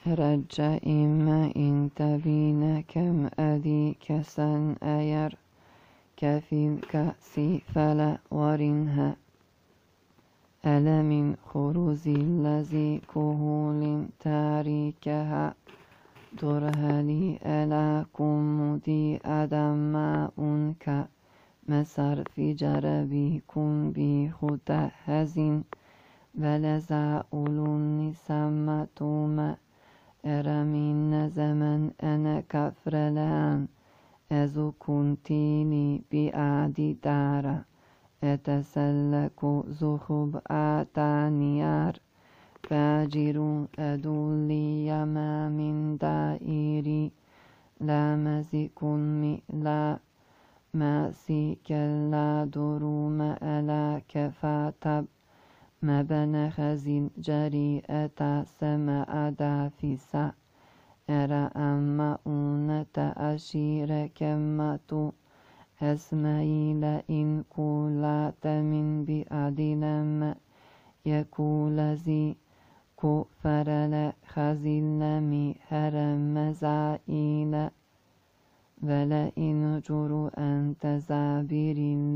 رجع إما إن تبين كم أدي كسن أير كفي الكأس فلا ورنها ألا من خروز الذي كهول تاريكها درهلي ألا كمدي أدم ماء كمسر في جربكم بخدهز بلزع أولون سمتوما أرمين زمن أنا كفر لان أزو كنتيني بأعدي دارا أتسلك زخب آتانيار فاجر أدولي يما من دائري لا مزكن لا ماسي كلا دروم ألا كفاتب ما بن خزين جريئة سما دافسا أرى أما أونة أشير كمة أسماعيل إن كولات من بأدلم يكول زي كفر لخزلمي هرم زائل ولا إن جرو أنت زابر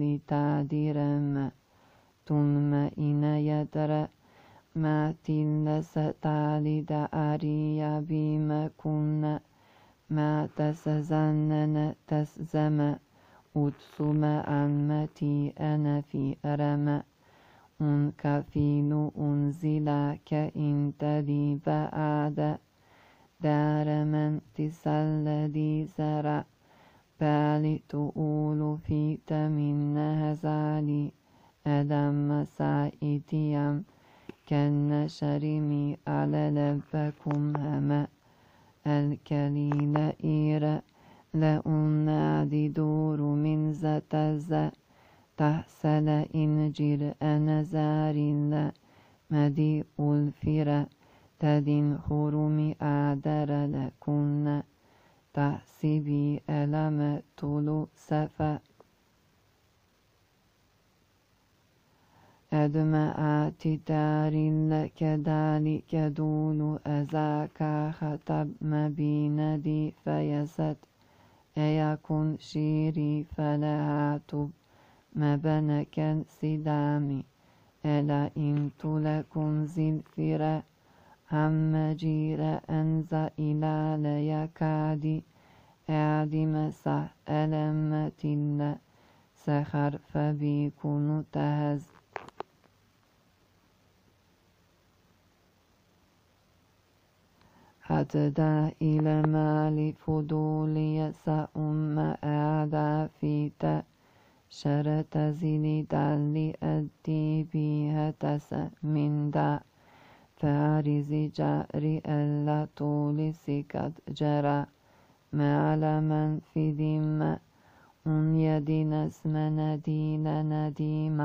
لتعدرم ثم إن يدر ما تلستالي داري بما كنا ما تسزنن تسزم أتسم أمتي أنا في أرم أن كفيل أنزل كإن تدي بعد دار من تسلدي زرع بالي تقول في تمن هزالي أدم سائتيام كان شرمي على لبكم هما الكليل إيرا لأنادي دور من زتز تحسل إنجر أنا زار مدي الفرا تدين خرمي أعدر لكن تحسبي ألم طلو سفا أدمعات دار لك ذلك دول أزاك خطب مبيندي فيزت أيكن شيري فلا تب مبنكا سدامي ألا إن تلكن زلفرا هم جير أنزا إلى ليكادي أعدم سح ألمة الله سخر فبيكون تهز حتى إلى مال فضولي سأم أعدى في شرط زيني دالي أدي بها تسا من دا فارز جاري ألا طول سكت جرى معلما في ذمة أن يدين اسم ندين نديم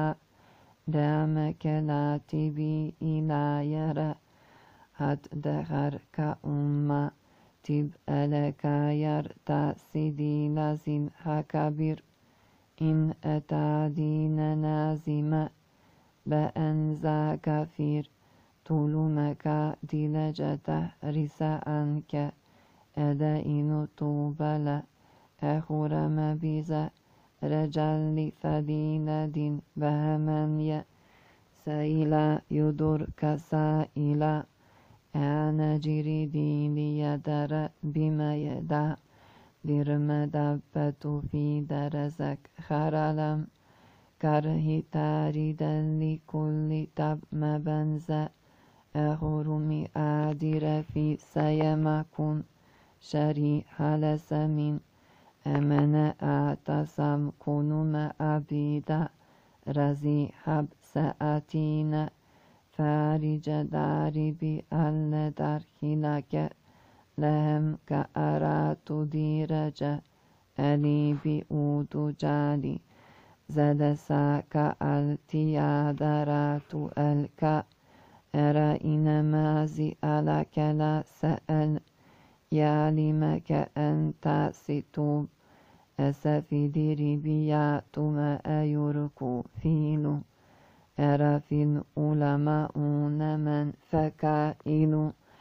دامك لا تبي إلى يرى هد دخر كأمة تبقى لك يرتع سيدي لازم هكبر إن أتادين نازمة بأنزا كفير طولمك دلجة رسا عنك أدائن طوبلا أخور مبيزة رجل فدينة بهمن سائلا يدر كسائلا أنا جري ديني يدر بما يدع درمدبت في درزك خرلم كره تاردا لكل تب مبنزة أخرمي آدر في سيمكن شريح لسمين أمن أعتصم كنم أبيدا رزي حب سأتين فارج داربي أل درخلك لهم كأرات ديرجة ألي بأود جالي زد ساك التيادرات الك أرى إنما زئلك لا سأل يعلمك أنت ستوب أسفي دربيات ما أيركو فيلو أرى في العلماء من فكائل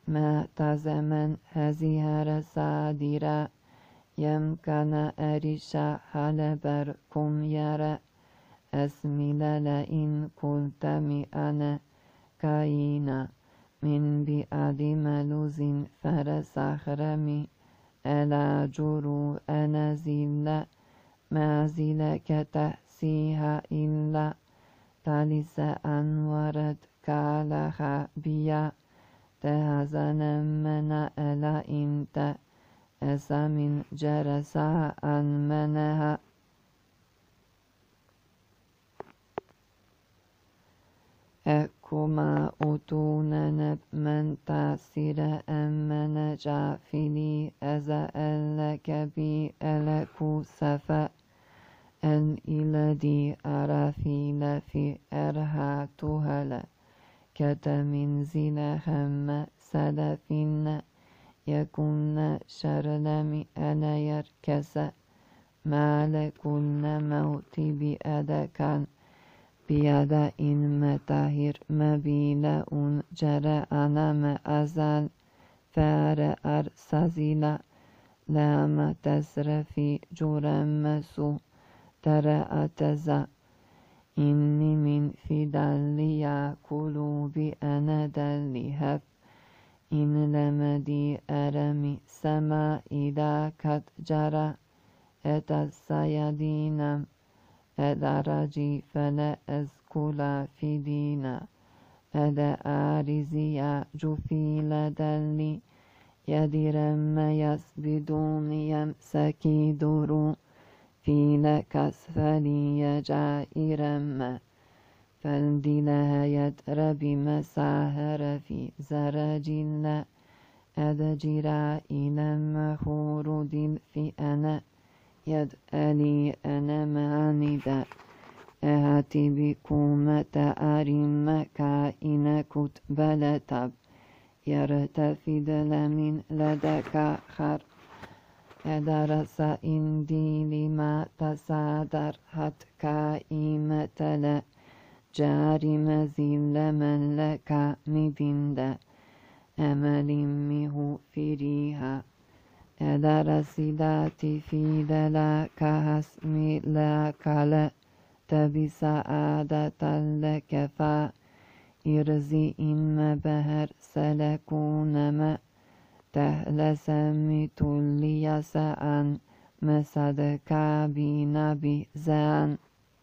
ما تزمن هزيهر سادرا يمكن أريشا حلبركم يرى أسمي لئن قلت أنا كاينا من بأد ملوز فرسخرمي ألا جرو أنزل ما زلك تأسيها إلا تالس أنورت كالخا بيا تهزن من ألا إنت أسامن جرسا أن منها أكما أتونن من تاسر أمن جافلي أزألك بي ألكو سفا أن إلدي أرافيل في أرها تهلا كتمن زلهم سلفين يكون شرلم أنا يركس مالكن موت بأدكان بيدا إن متاهر مبيلا أن جرى أنا ما أزال فار أرسزيلا لما تسرفي جرمسو ترى أتزا إني من فدالي قلوبي أنا دلهب إن لمدي أرمي سما إذا قد جرى أتسيدينم أدرجي فلا أزكلا في دينا أدا آرزيا جفيل دلي يدرم يسبدون يمسكي درو في لكسفلي جائرم فالدلها يدرب مساهر في زرجل أدجرا إلى مخور دل في أنا يدألي أنا معندا أهاتي بكم تأرم كائن كتبل تب يرتفد لمن لدك خر أدرس إندي لما تصادر هت كائمة لا جاري مزيل من لك مدند أمل مه فريها أدرس ذاتي في دلك هسمي لك لا تبس عادة لك فإرزي إما بهر سلكون ما تهلسمي تولي سأن مسدك بنبي زان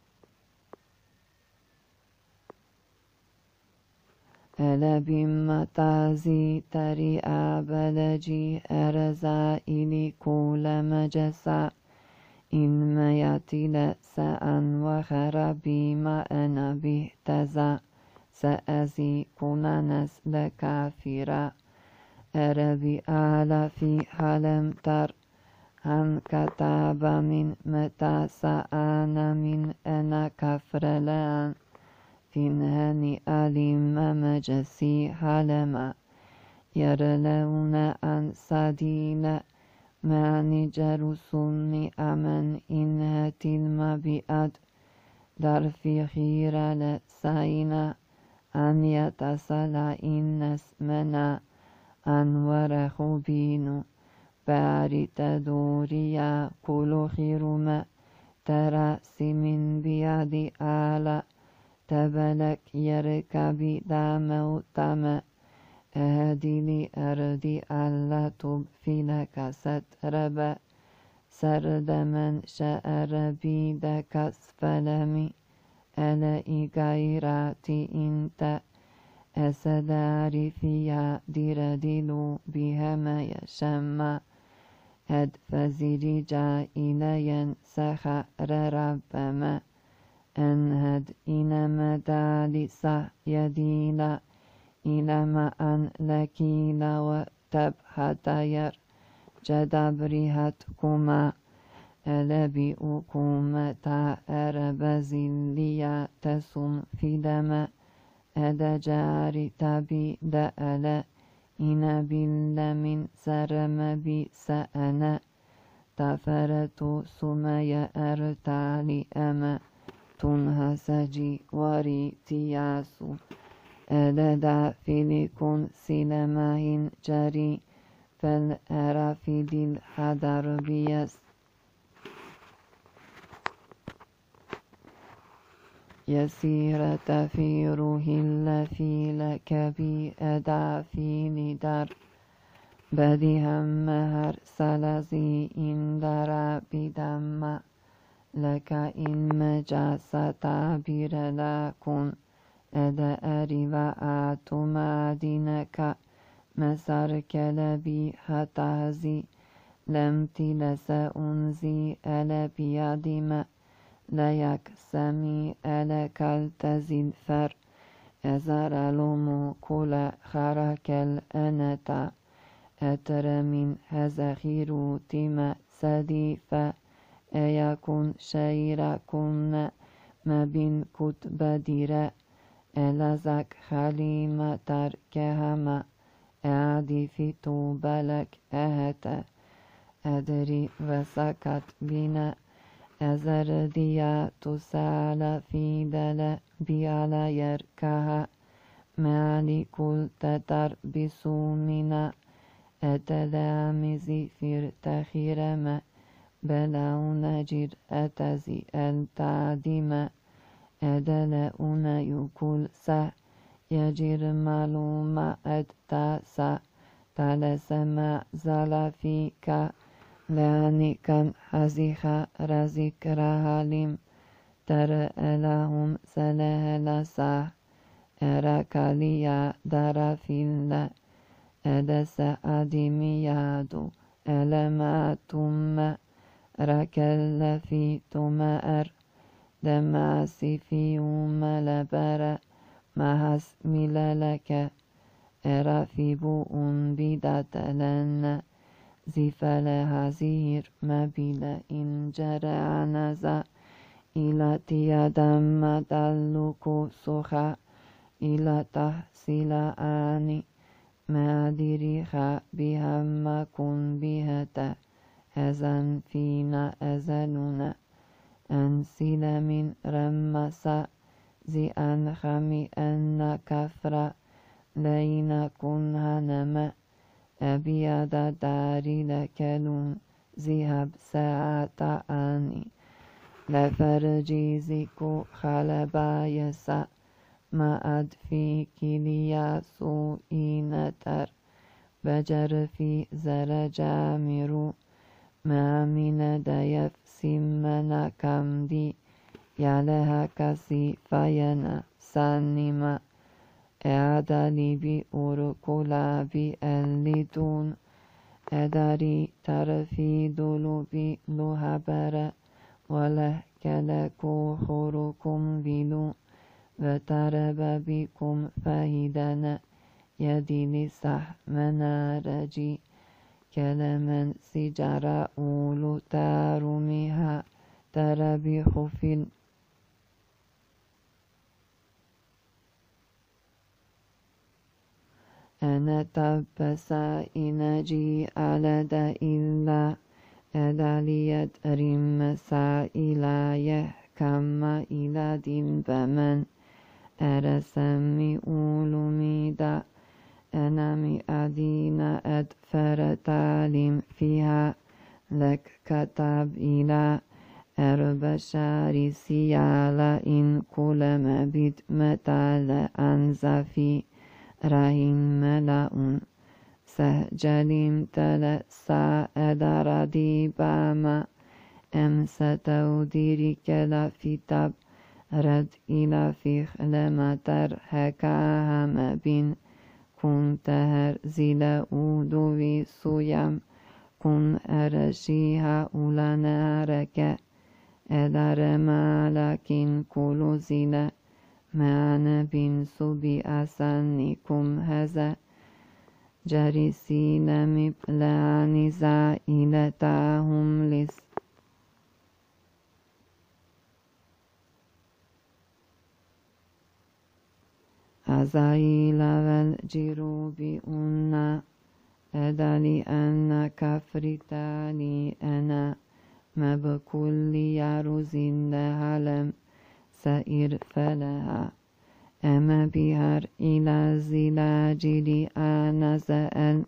ألا بمتازي تري أبلجي أرزائلي كل مجسا إن ما يأتي لسأن وخربي ما أنا بهتزا سأزي كنا نسل كافرا أربي آل في حلم تر هن كتاب من متى سأنا من أنا كفر لان فينهني أليم مجسي حلما يرلون أن سديل معني جرسني أمن إنها تلم بأد در في خير لسينا أن يتسلى إن اسمنا أنور خبين باري تدوريا كل خيرما ترأسي من بيد آلا تبلك يركبي دا موتما أهدي لي أردي ألا تبفلك ستربا سرد من شأر بيدك اسفلمي ألا إغيراتي إنت أسداري فيها دردلو بها ما يشمع أدفزري جائليا سخر ربما أنهد إنما دالسة يديلا إلى ما أن لكيلا وتبحت ير جدبرهتكما ألبئكما تأر بزليا تسم في دم أدجار تبي دألا إن بالله سرم بسأنا تفرت سمي أرتالي أما تنهسجي وريتياسو أددا فيليكون سينماهن جري فالأرافيد الحدر بيس يسير تفيره اللفيل كبي أدا في ندر بديهم مهر سلزي إن درا بدم لك إن مجاس تعبير لكن أدا أريبا آتما دينك مسار كلبي هتهزي لم تلس أنزي ألا بيادم لا يكسمي ألا كالتزين فر أزار لومو كل خرك الأنتا أتر من هزخيرو تما سديفا أيكون شيركن ما بين كتب ديرا ألزك خليمة تركهما أعدي في طوبلك أهتا أدري وسكت بنا أزرديا تسال في دل بيالا يركها مالي كل تتر بسومنا أتلامزي في تخيرما بلاو نجر أتزي التعديما أدلأون يكل سه يجر معلومة أدتاسا تلسما زلفيك لانكا حزيخا رزيك رهاليم تر لهم سلهلسا أراكاليا درافيلا أدس أدميادو ألماتم ركل في تمأر دماسي في يوم لبر mahas milalaka erafibu bidatalan zifala hazir mabila injara anaza ila tiadam madalluku suha ila tahsila ani madiriha bihamma kun bihata hazan fina azaluna ansila min rammasa زي أن خمي أن كفر لين كنها نما أبيض داري لكلون ذهب ساعة آني لفرجي زيكو خلبا يسا ما أدفي كليا سوئين تر بجر في زر جامرو ما من ديف سمنا كمدي يالها كسي فينا سانما أعدالي بأركلا بألدون أداري ترفي دلوبي لهبر وله كلكو خوركم بلو وترب بكم فهدنا يدي لسح منارجي كلمن سجر أولو تارمها تربي خفل أنا تبسا إنجي على دا إلا أدالية رم سائلا يحكم إلى دين بمن أرسمي أولمي دا أنامي أدين أدفر تعليم فيها لك كتاب إلى أربشاري سيالا إن كل مبيت متال أنزفي رحيم ملأون سهجليم تل سائدر ديباما أمستو ديري كلا في تب رد إلى فيخ لما ترحكاها مبين كنت هرزل أودوي سويم كن أرشيها أولا نارك أدر مالكين كل زلا معنا بن سبي أسانكم هذا جرسين مبلان زائلتهم لس أزايل والجروب أنا أدلي أن كفرتاني أنا ما بكل يرز لهلم سائر فلها أما بهر إلى زلاجل آنزأل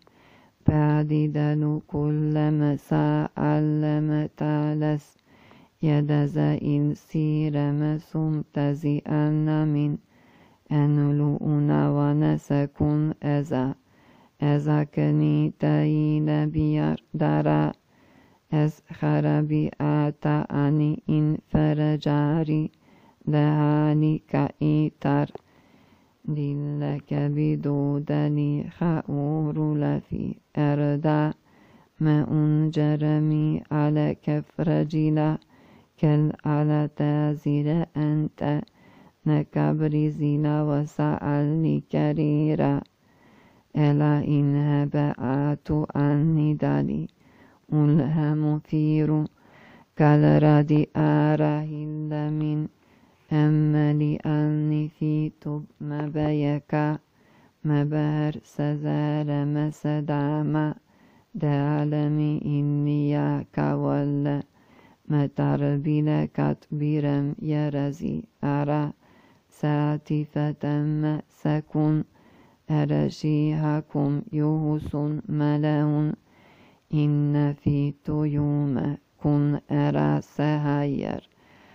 بعددل كل مساء علم تالس يدزئل سيرم سمتزئن من أنلؤن ونسكن أزا كنيتين بيار دارا از خرابی آتانی این فرجاری لحالی که ایتر دیلک بدودلی خاور لفی اردا ما اون جرمی على كفرجلا كل على تازير أنت نكبرزلا وسألني كريرا إلا إن هبعت عني دالي ألهم فير كالردي آرهل من أملي أني في تب مبيكا مبهر سزار مسداما دعلمي إني كوال متربيل كتبيرم يرزي أرى ساتي فتم سكن أرشيهكم يهس ملأ إن في تيوم كن أرى سهير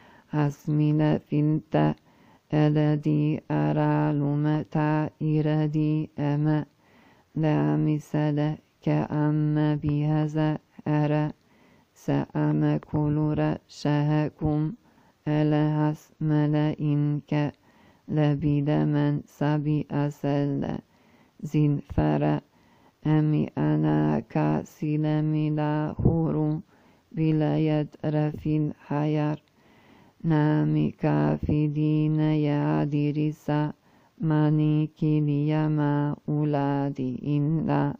أسمل فلت الذي أرى لمتا إردي أما لا مثل كأما بهذا أرى سأما كل شهكم ألهس ملئنك لبيد من سبي أسل زين فرأ أمي أنا كاسلمي لا خورو بلا يدرفي الحيار نامي كافي دين يادرسا ماني كلي ما أولادي إلا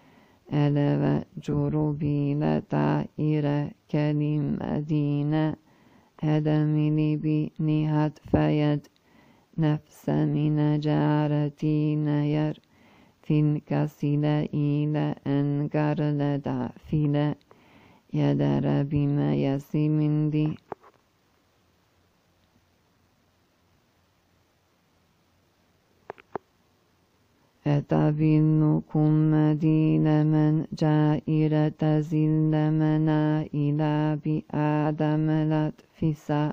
ألو جروبي لتائر كلمة دين أدمي بنهت فيد نفس من جارتي نير فين كسيلا إلى أنكر لدى فيلا يدر بما يسي من دي أتبنكم مدين من جائرة زل منا إلى بآدم لتفسا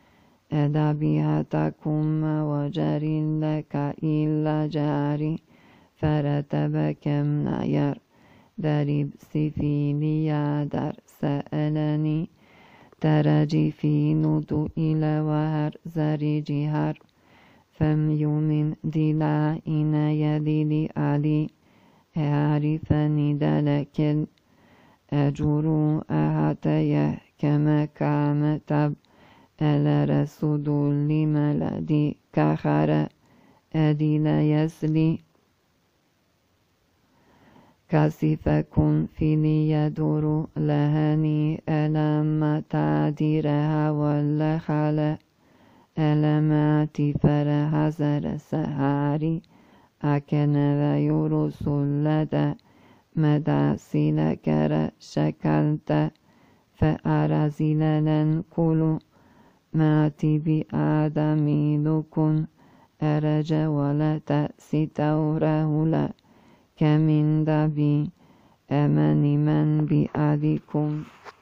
أدبيهتكم وجر لك إلا جاري فرتبكم نير درب سفيلي در سألني ترجي في ندو إلى وهر زري جهر فم يومن دلا إن يدلي علي أعرفني دلك أجر أهتي كما كام تب الرسول لملدي كخر أدل يسلي كاسفكم في ليدور لهني ألم تعديرها والخلق ألماتي فرحزر سهاري أكن ويرس لدى مدى سلكر شكلت فأرزلن كل ماتي بآدمي لكن أرج ولا تأسي توره لا كمن دبي أمن من بأدكم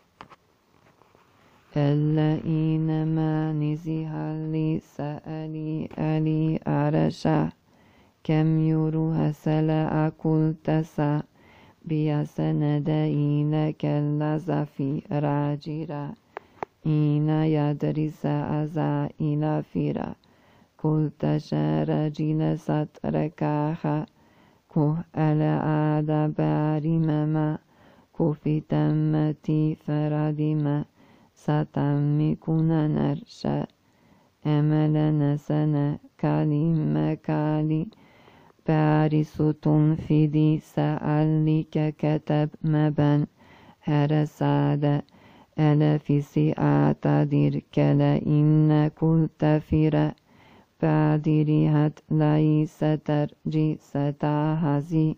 الذين ما نزها لي سألي ألي أرشا كم يروها سلا أكل تسا بيسند إلى كاللزا في راجرا إن يدرس أزا إلى فيرا قلت شارجين ستركاها كه ألا آد بارمما كفي تمتي فردما ستمكن نرشا أملنا سنة كلمة كالي بارسة فيدي سألك كتب مبن هرساد ألا في سيئة دركلا إن كل تفير بعدريهت ليس ترجي ستهزي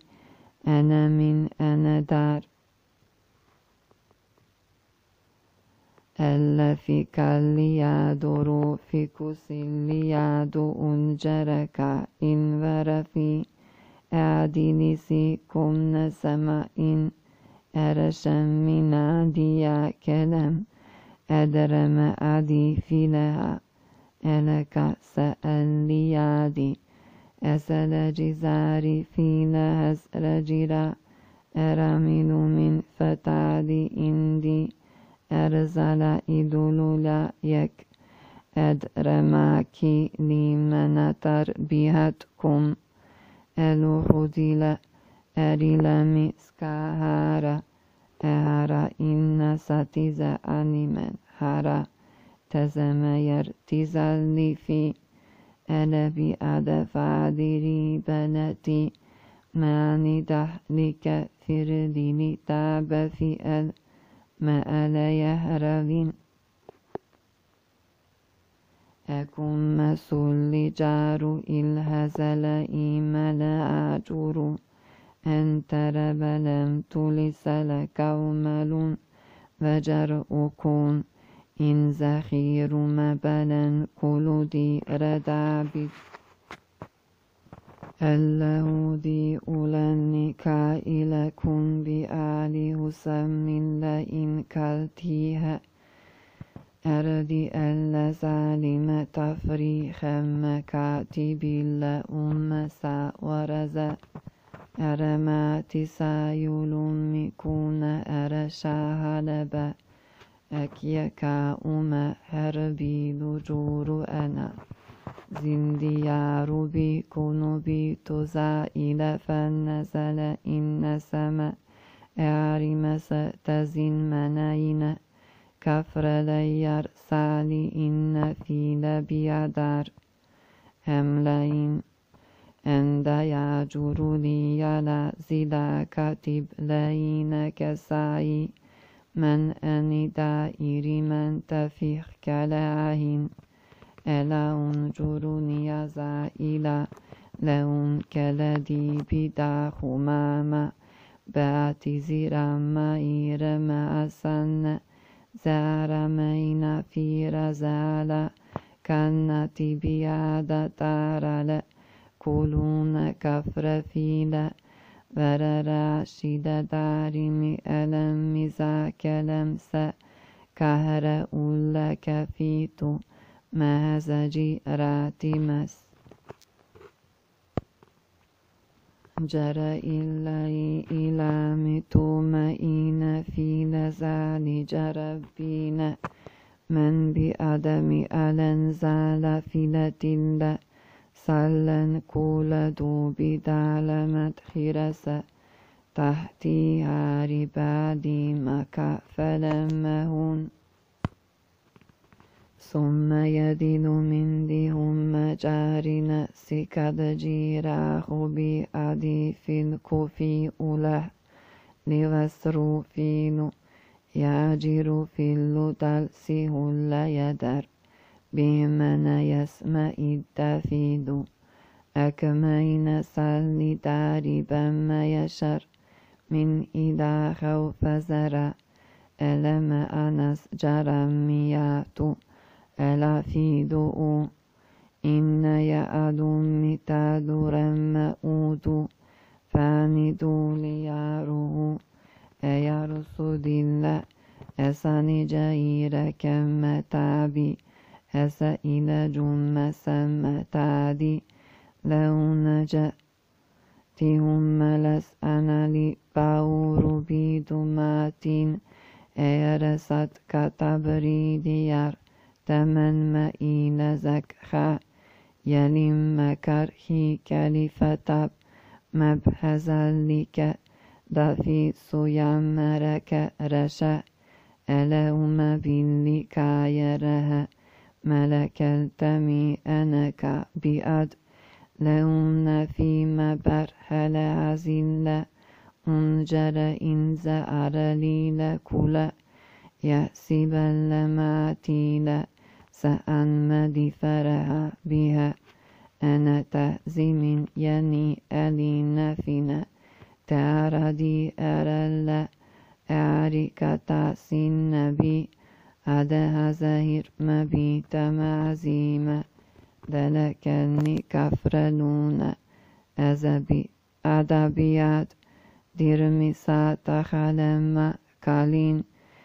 أنا من أنا دار Ellefikalliyadoro fikusilliyado unjaraka invarafi adinisi kumna samain erashamminadiya kelem edereme adi fileha eleka sa'alliyadi eselejizari filehas rajira eramilu min fatali indi erzala idulula yek edremaki limanatar bihatkum eluhudila erilami skahara ehara inna satiza animen hara tezemeyer tizallifi elebi adefadiri beneti mani dahlike firdini tabefi el me'eleyehravin ekun mesulli jaru ilhezele imele acuru enterebelem tulisele kavmelun vecer ukun in zehiru mebelen kuludi redabit Ellehudi ulennika ilekun bi ali husammille in kaltihe erdi elle zalime tafrihem katibille ummesa wareze eremati sayulun mikune ereşahalebe ekyeka ume herbilu curu ena Zindiyaru bi kunubi tuza ile fennezele inneseme earimese tezin meneyine kafreleyyar sali inne file biyadar emleyin ende yacuruliyala zila katib leyine kesai men enida irimen tefih keleahin Elaun juruniyaza ila leun keledi bida humama beati zirama irema asanne zarameina fira zala kannati biyada tarale kulune kafre file verera şide darimi elemiza kelemse kahre ulle kefitu مهزجي راتمس جرى إلي إلى متومئين في لزال جربين من بأدم ألنزال فلتل سلن كول دوبي دالمت خرس تحتها ربادي مكا فلمهن ثم يدين من دهم مجارين سكد جيراه بأدي في الكفي أوله لغسر فينو ياجر في اللدل سهل يدر بمن يسمى الدفيد أكمين سل داربا ما يشر من إذا خوف زرع ألم أنس جرمياتو ألا في دؤو إن يأد متاد رمؤود فاندو لياره أيرسد الله أساني جاير كم تابي أسئل جم سمتادي لو نجأتهم لس أنا لباور بدماتين أيرست كتبري ديار تمن مئين زكخا يلم كرهي كلفتب مبهزا لك دفي سيامرك رشا ألوم بلك يرها ملك التمي أنك بأد لون في مبرهل عزل انجر إن زأر لي كل يحسب اللماتيل سأن مدفرها بها أنا تهزم يني ألي نفنا تاردي أرل أعرك تاسين بي عدها زهير مبيت معزيمة دلكني كفرلون أدبيات ديرمي ساتخلم كالين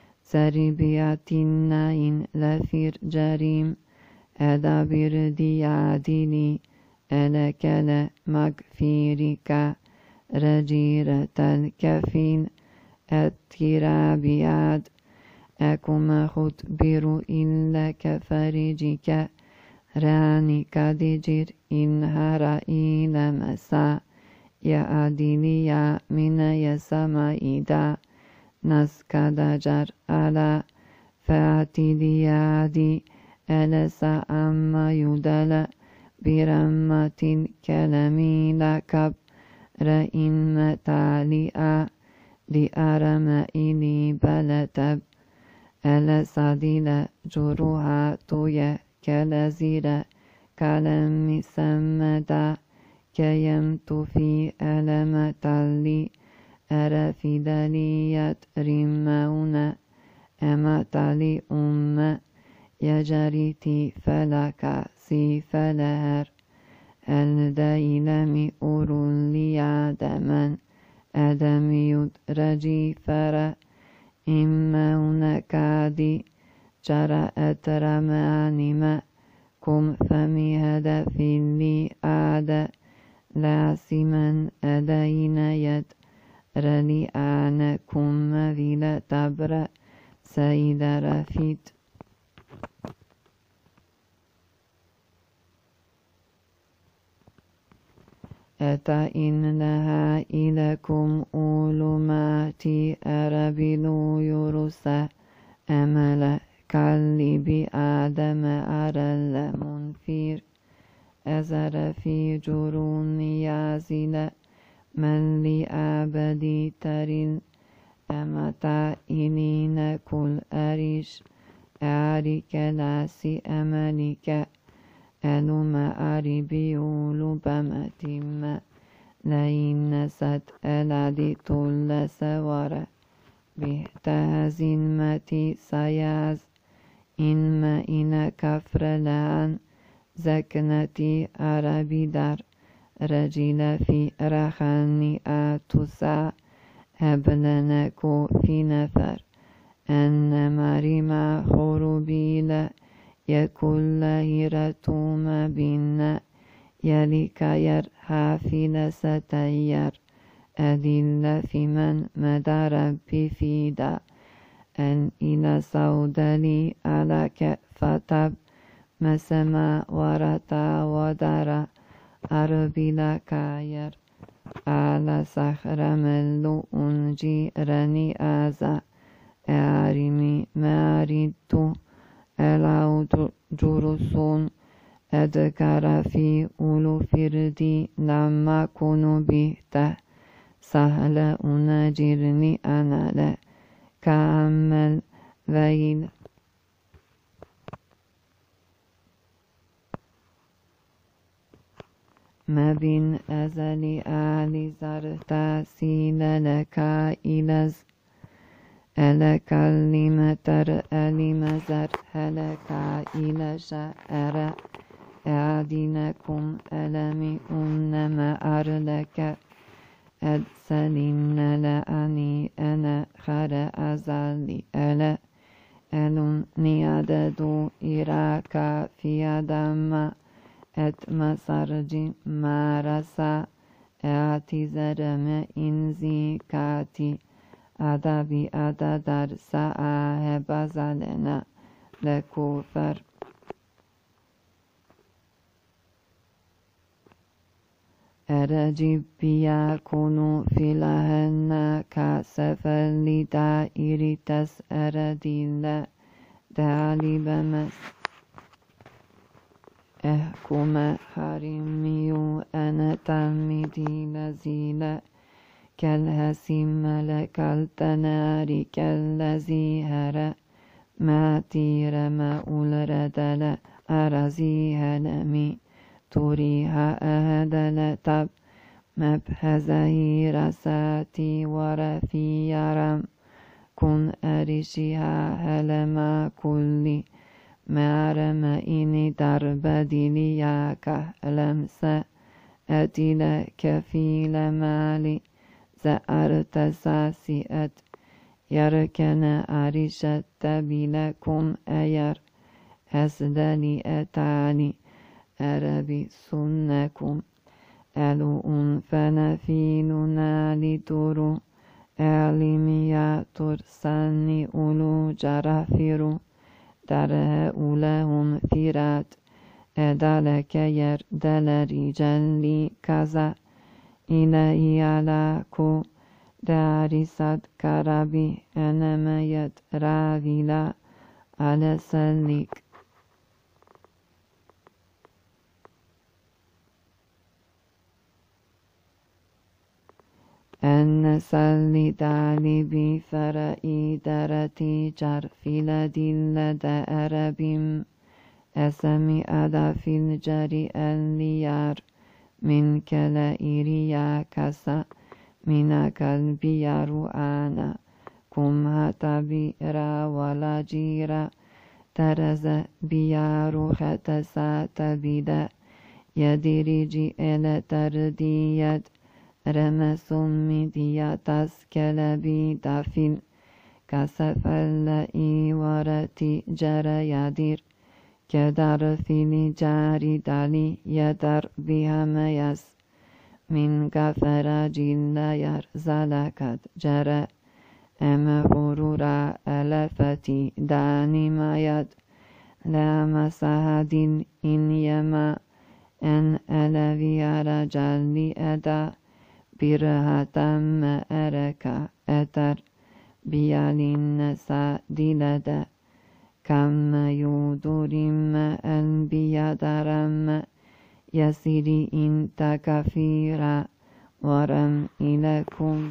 زريبياتين لفير جريم أدبير دياديني ألكل مغفيرك رجيرة الكفين الترابيات أكما خطبر إلا كفرجك راني كدجر إن هرائي لمسا يا أديني من يسمائدا نسكدجر على فاتي ديادي ألسا أما يدل برمة كلمي لكب رئين متالئا لأرمائني بلتب ألسا دل جروها توي كالزير كلم سمدا كيمت في ألم تلي أرفدلية رمون أما تلي يجريتي فلك سيفلهر الديلم أرولي آدما آدم يدرجي فر إما هناكادي جرى أترمانما كم فمي هدف لي آد لاسما أدين يد رلي آنكم ويل تبر سيد رفيد أتا إن لها إلكم أولماتي أربلو يرسى أمل كالي آدم أرل منفير أزر في جرون يازل من لأبدي ترين أمتا إنين كل أريش أريك لاسي أملك ألما أربيول بمتم لئن ست ألدي طول سوار بهتازين متي سياز إنما إن كفر لان زكنتي عربي در رجل في رخاني آتوسا هبلنكو في نفر أن مريم خروبيل يكل هيرتوم بنا يلك يرحافل ستير أدل في من مدار بفيدا أن إلى سودلي على فتب مسما ورتا ودرا أربلا كاير على صخر ملو أنجي رني آزا أرمي ماردو العود جرسون أذكر في أولو فردي لما كنوا بيته سهل أناجرني أنا لا كأمل ويل ما بين أزل آل زرتا سيل لك إلز ألك لمتر ألمزر هلك إلى شأر أعدنكم ألمي أنما أرلك أدسلن لأني أنا خر أزالي ألا ألن نياددو إراكا في أدم أتمسرج مارسا أعتزرم إنزي كاتي أدبي أددر سآه بزلنا لكوفر أرجب يكون في لهن كسفل دائر تسأر ديلا دالي بمس أحكم حرمي أنا تلميذي لزيلا كالهسيم لك التنار كالذي هر ما تير ما أولردل أرزي هنمي تريها أهدل تب مبهزه رساتي ورفي يرم kun erishiha helema kulli märema ini darbadiliyaka lemse etile kefile mali زأرتساسي et يركن أريشت بلكم أير أسدلي أتاني أربي سنكم ألو فنفيننا لترو أعلميا ترساني أولو جرافيرو درهؤلهم فيرات أدالك يردل رجالي كذا إلهي علاكو دارسات كربي أنميت راويلا على سليك أن سلي دالي بفرائي درتي جرفيل دل دأربيم أسمي أدا في الجري الليار من كلا إيريا كسا من قلبي رؤانا كم هتبي را ولا جيرا ترز بيارو ختسا تبدا يدريجي إلى ترديت رمسم مديا تسكلبي دافين كسفل إيورتي جرى يدير كدر في جاري دالي يدر بها ميس من غفر جل يرزلكت جرى أم غرورا ألفتي داني ما يد لا مسهد إن يما أن ألفي رجل أدا برهة ما أرك أتر بيالين سادلد كم يودرم أنبيا درم يسيري إن تكفيرا ورم إليكم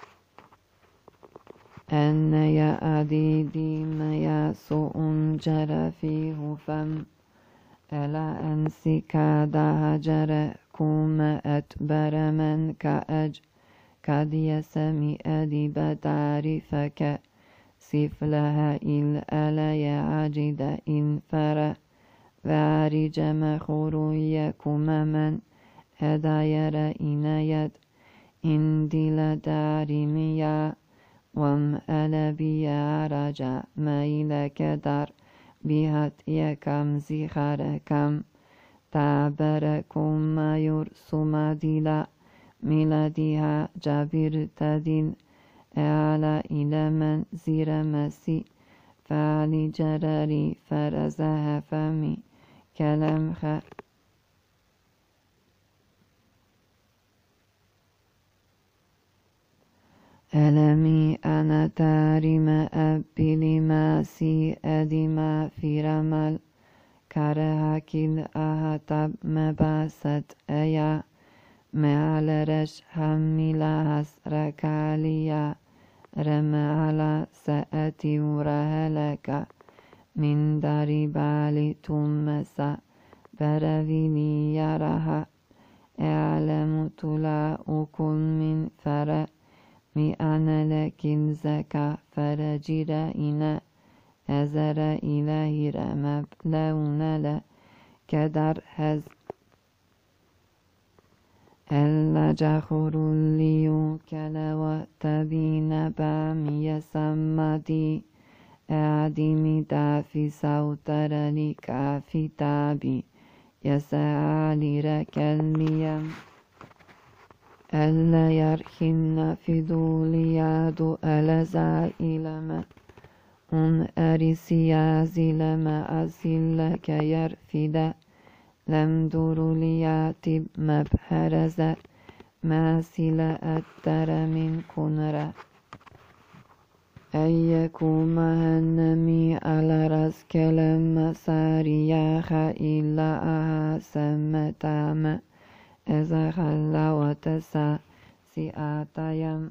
أن يا أديدي ما يسوء جرى فيه فم ألا أنسك دهجر كوم أتبر من كأج كد يسمي أدب تعرفك سفلها الألا يعجد إن فرأ وارج مخور يكم من هداير إنايت إن دل دارميا وم ألبيا رجع ميلك دار بهت يكم زخركم تعبركم ما يرسم دلا ميلادها جابر تدين أعلى إلى من زير مسي فعلي جراري فرزها فمي كلام خ ألمي أنا تارم أبي لما سي أدما في رمال كرهك الأهتب مباست أيا معلرش حميلا هسرك عليا رمالا سأتي ورهلك من داري بالي تمسا برويني يرها أعلم طلا أكل من فرأ مئن لكن زكا فرجر إنا أزر إلهي رمب لون لا كدر هز ألا جخور ليو كلا تبين بامي سمدي أعدمي دافي سوتر لكافي تابي يسعى لركليم ألا يرخن في دولياد ألزا إلما أن أرسيا زلما أزلك يرفد لم دور لياتب مبهرز ما سلا أتر من كنرا أيكم هنمي على رأس كلام سارياخ إلا أها سمتام إذا خلا وتسا سياتيم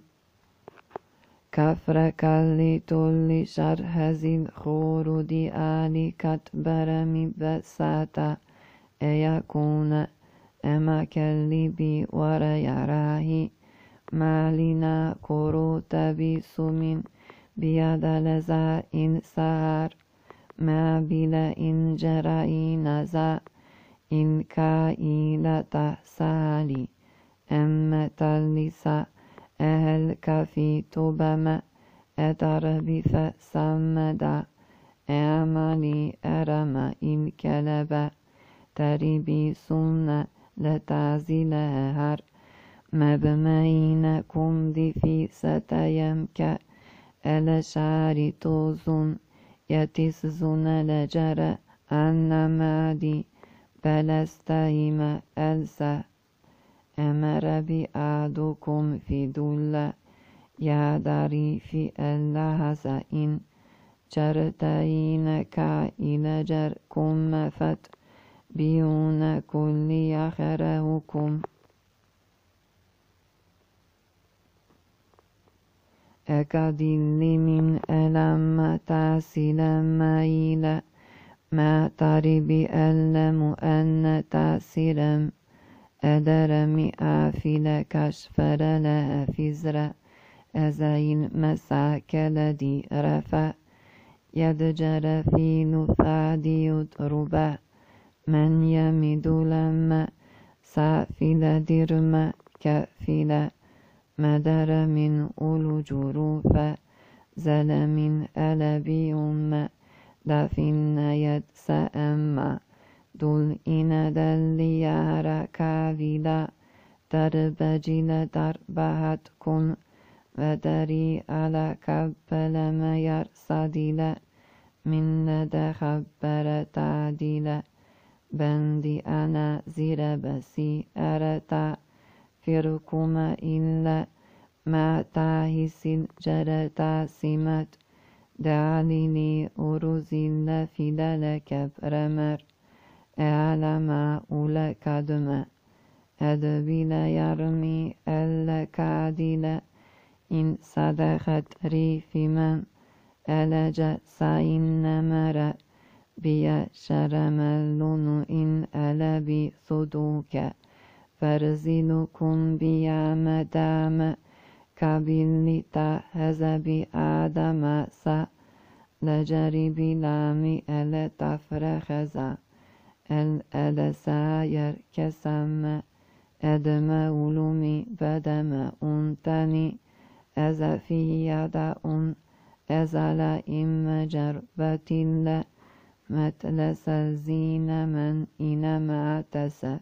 كفرك لتولي شرهزين خورودي آلي كتبر مبساتا أيكون أما كاللبي وريراهي مالنا كروت بسمين بيدلزا إن سهر ما بلا إن جرائين زا إن كائلة سالي أم تلسا أهل كفي تبما أتربي فسمدا أعمالي أرما إن كلبا تربي سنة لتعزلهر مبمينكم دي في ستيمك الشعر توزن يتسزن لجر النمادي بلستهما ألسا أمر بأعدكم في دولة يدري في اللحظة إن جرتين كائل جركم فت بيون كل يخرهكم أكدل من ألم تاسل مايل ما تربي ألم أن تاسلم أدرم آفل كشفر لا فزر أزين مساك لدي رفا يدجر في نفاد يتربا من يمد لما سافل درم كفلا مدر من أولو جروفا زل من ألبي أم دفن يتسأم دول إن دليار كافلا دربجل دربهتكم ودري على كبل ما يرصدل من ندى خبر تعديل بندي أنا زير بسي أرتا فركما إلا ما تاهس جرتا سمت دعليني أرزل في دلك برمر أعلم أولا كدما أدبيل يرمي ألا كاديل إن صدقت ريف من ألج سين مر بيا شرملون إن ألبي صدوك فرزلكم بيا مدام كابل تهزب آدم سا لجرب لامي ألا تفرخزا الأدساير كسم أدم ولومي بدم أنتني أذا في يدا أزال إم جربة الله متلس الزين من إنما تسا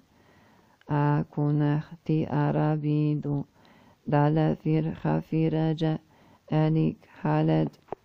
أكون اختي أرابيدو دال فير خفيرج أليك حالد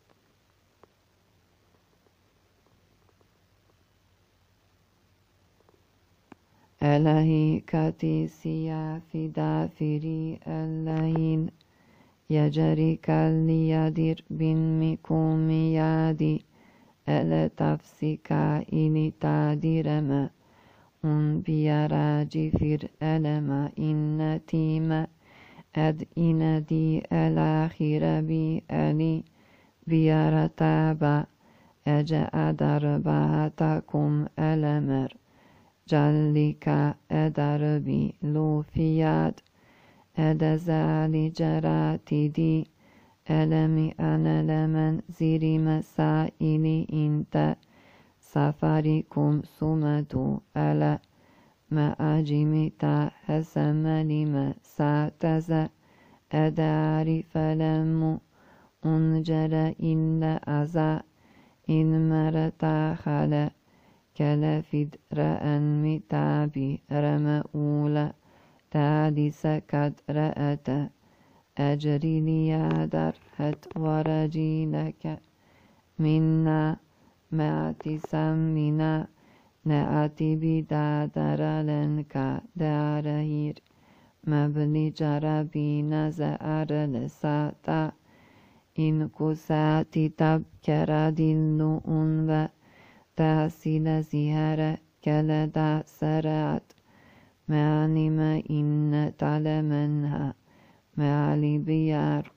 ألهي كاتيسيا في دافري اللهين يجري كاليادير بن ميكوم يادي ألا تفسكا إني تاديرما بيراجي فير ألما إن تيما أد إن دي الآخر بي ألي بيارتابا أجا درباتكم ألمر جلك أدربي لوفيات أدزالي جراتي دي ألمي أنا لمن زيري مسائلي إنت سفركم سمتو ألا ما أجمتا حسم لما ساتز أداري فلم أنجر إلا أزا إن مرتا خلا كلا فدر متابي رمأولا تادس قد رأت أجري لي درحت ورجيلك منا ماتي سمنا نأتي بدادر لنك دارهير مبلي جربي نزأر لساتا إن كساتي تبكر دل أنوى تاسل زهر كالدا سرات معني ما إن تعلمنها معلي بيار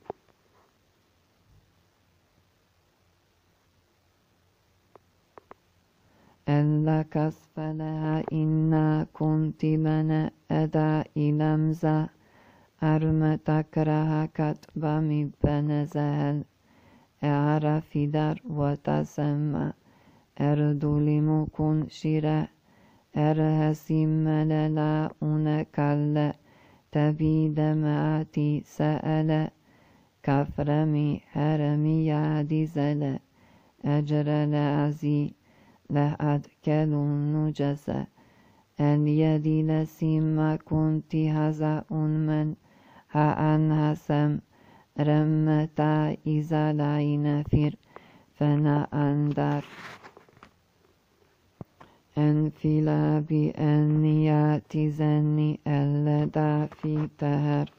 ألا كسف لها إنا كنت لنا أدا إلمزا أرم تكره كتب مبنزهل أعرفدر وتسمى أردولم كن شرا أرهسم للا أنكال تبيد معتي سأل كفرمي هرمي يعدزل أجر لعزي لأدكل النجس اليد لسيما كنت هزأ من هأنهسم رمتا إذا لعين فر فنا أندر أنفلا بأنيات زني ألدا في تهر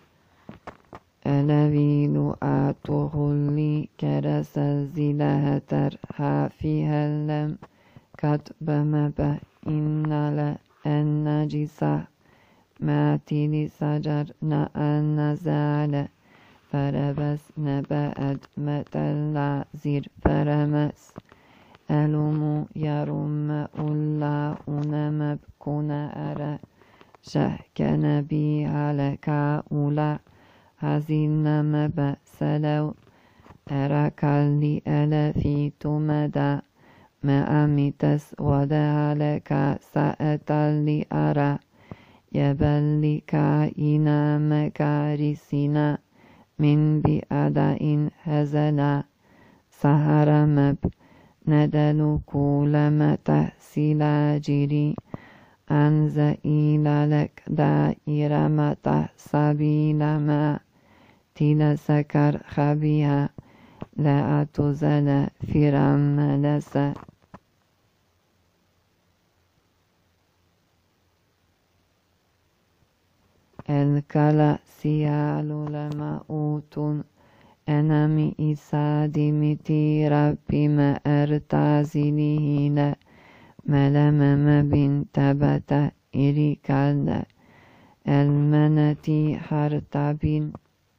ألويل آتوهلي كرس الزلهتر هافيها لم كتب مبا إن النجسة ماتي سجر نأن زال فربس نبأت متلا زير فرمس ألم يرم ألا أنمب كنا أرى شهك نبي على كاولا هزين مبسلو أركالي ألفي تمدى ما أميتس ودهلك سأتلي أرى يبلي كائنا مكارسنا من بأداء هزلا سهر مب ندل كولما تحسلا جري أنزئيل لك دائرة متى سبيل ما تلا سكر خبيها لا أتزل فرم لسا الكلا سيال لما أوتون أنمي إسادي متي ربي ما أرتازلهين ملمم بنت بتا إريكال المنتي حرتابين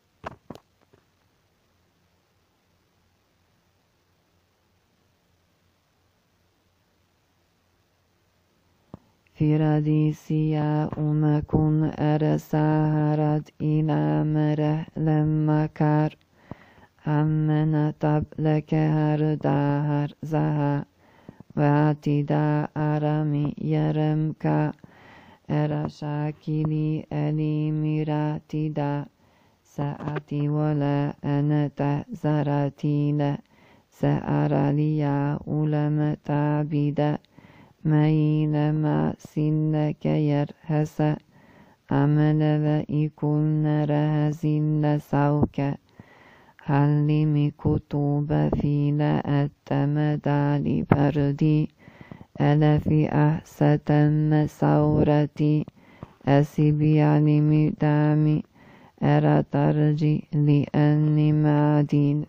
فرديسيا أمكن أرساهرت إلى مره لما كار أمن تبلك هرداهر زها واتدا أرمي يرمك أرشاكلي ألي مراتدا سأتي ولا أنا تهزرتي سأرى لي أولم تعبد ميل ما سنك يرهس أمل وإكل رهزل سوك حلمي كتب في لأتمدى بردي ألفي أحستم سورتي أسبي علمي دامي أرى ترجي لأني معدين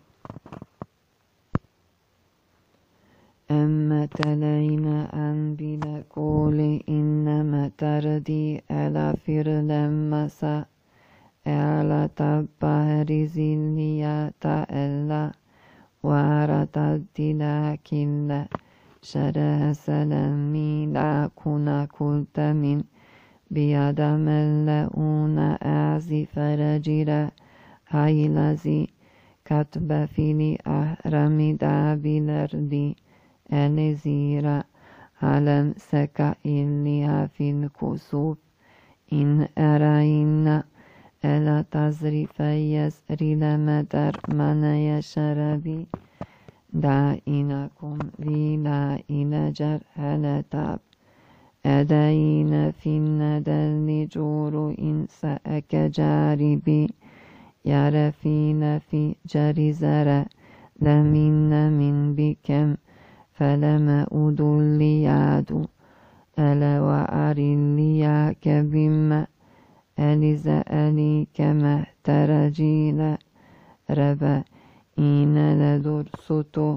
أما تلين أن بلا قول إنما تردي ألا فر لمسا ألا تبهر زليا تألا وارت الدلا كلا شره سلمي لا كنا كنت من بيد ملؤون أعزي فرجرا هاي لزي كتب في أهرم دابي الأرض الزيرا علم سكا إليها في الكسوف إن أرينا ألا تزرف يسري لمدر من يشربي دائنكم ولا إلى جرح تاب أدين في الندل جور إن سأك جاربي يرفين في جرزر لمن من بكم فلما أدل ياد ألا وأرلياك بما ألز ألي كما ترجيل ربا إن لدرسطو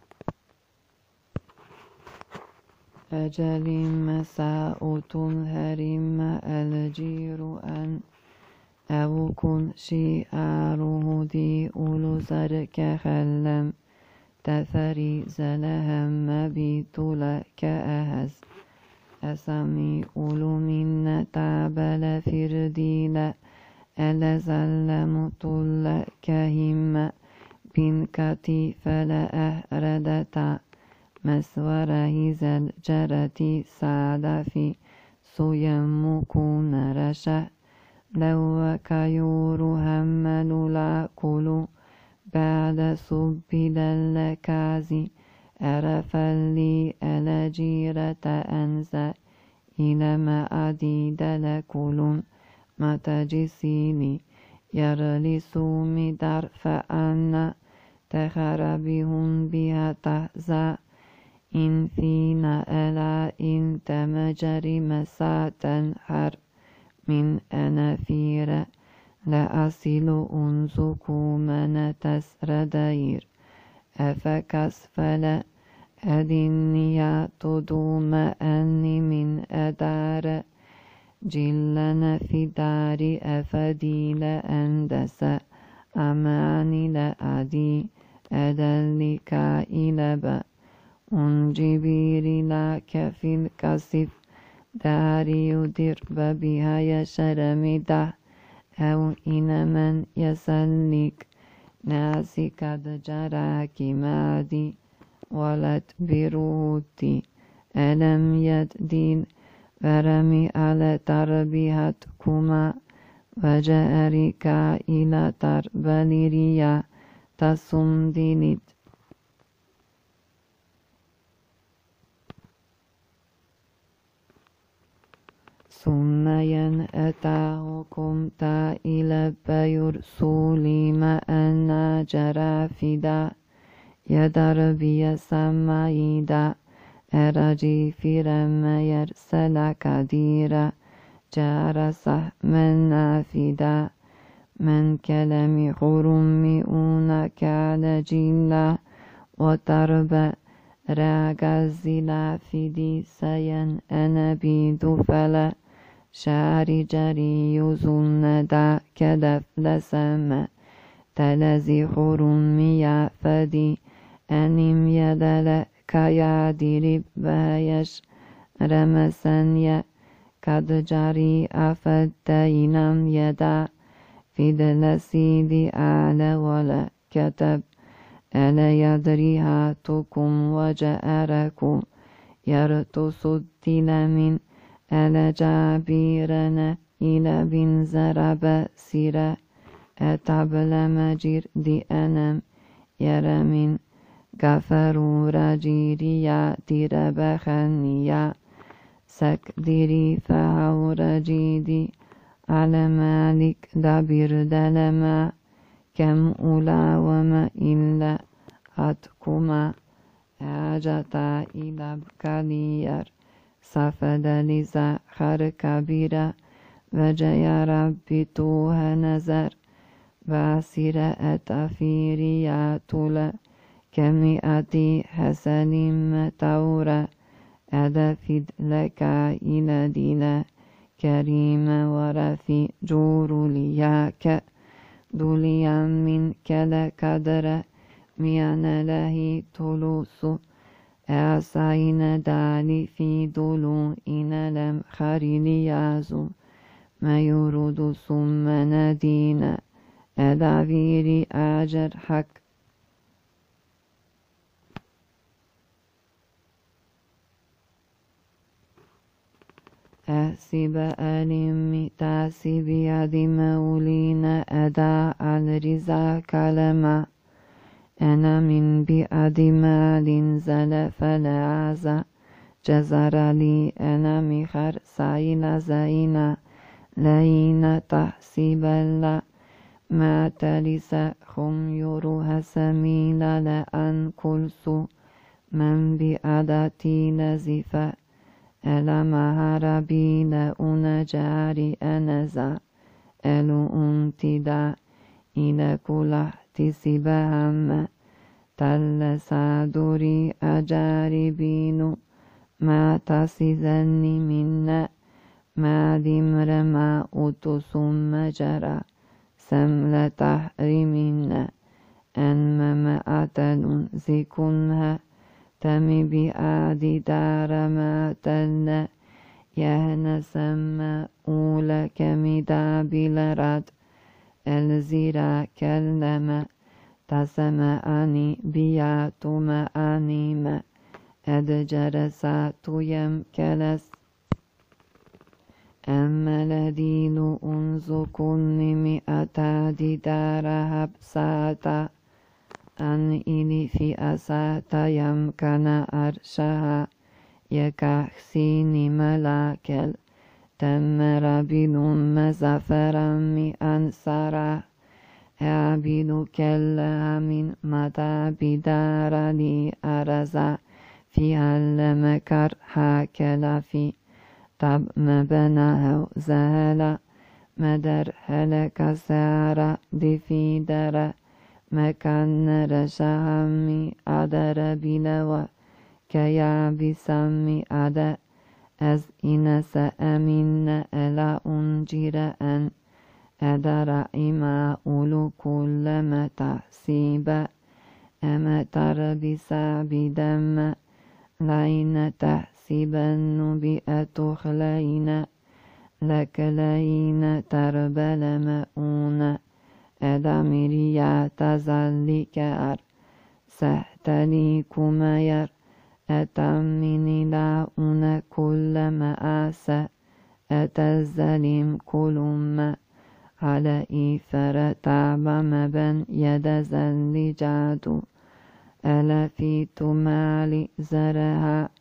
أجل مساء هرم الجير أن أو كن شعاره دي أولو زرك خلم تفري زلهم بيتولا كأهز أسمي أولو من تعبل فرديلا ألزل مطل كهم بنكتي فلا أهردتا مسوره زلجرتي سعدفي سيمكون رشه لو كيور همل العقل بعد سبيل الكازي عرف لي الجيرة أنزا إلى ما أديد لكل ما تجسيني يرلس مدار فأنا تخربهم بها تهزا إن فينا ألا إن تمجري مساة حر من أنافير لا أصل أنزكو من تسردير أفكسفل أدنيا تدوم أني من أدار جلنا في دار أفديل أندس أماني لأدي أدلك إلبا أنجبير لك في الكسف داري يدرب بها يشرمده أو إن من يسلك ناسي قد جراك مادي ولت بروتي ألم يدين فرمي على تربيتكما وجارك إلى تربليريا تصمدينت ثم ينأتاكم تا إلى بيرسولي ما أنا جرافدا يدربي سمايدا أرجي في رما يرسل كديرا جارسه من نافدا من كلام خرمئون كان جيلا وتربى راغزلا فيدي سين أنا بيدو فلا شعري جري يزن دا كدف لسما تلزي خرمي فدي أنم يدل كيادرب بايش رمسن قد جري أفدينم يدا في دلسيدي أعلى ولا كتب ألا يدريها تكم وجأركم يرتس الدل من ألا جابيرنا إلى بن زرب سيرا أتبل مجير دي أنم يرى من غفروا رجيريا دير بخنيا سكدري فهو رجيدي على مالك دبير دلما كم أولا وما إلا أتكما حاجتا إلى بكالير سفد لزا خر كبيرا وجيا ربي توها نزر باسر أتفيريا طول كمئة حسن متورا أدفد لك إلى دينا كريم ورفي جور لياك دوليا من كلا كدر ميان له تلوس أعسين دالي في دولو إن لم خريليازو ما يرد ثم ندين أدافيري أجر حق أحسب ألم تاسب يد مولين أداء الرزا كلمة أنا من بأد مال زلف لعزا جزر لي أنا مخر سعيل زينا لين تحسب الله ما تلس خميرها سميل لأن كلسو من بأدتي نزفة ألم هربي لأن جاري أنزا ألو أنتدا إلى كل احتسب هم تل سادري أجاربين ما تسذني منا ما دمر ما ثم جرى سمل تحرمنا أن ما أتل زكنها تمي بآدي دار ما تل يهن سما أولك مدا بلرد الزرا كلما تسمعني بياتم أنيم أدجرسا تويم كلس أملدين أنزكن مئتا دارهب ساتا أن إلي في أساتا يمكن أرشها يكاكسين ملاكل تمر بنم مزفرا أنصرا أعبد كلها من مدى بدار لي أرزا في المكر حاكل في طب مبناه زهلا مدر هلك سارة دفي در مكان رشامي أدر بلوى كيا بسمي أدى از إنس أمين ألا أنجر أن أدر إما أولو كل ما تحسيب أما تربس بدم لين تحسبن بأتخلين لك لين تربل مؤون أدمريا تزلك أر سهتلي كمير أتمني لاؤن كل مآسى أتزلم كلما على إيفر تعب مبن يدزل جادو ألا في تمالي زرها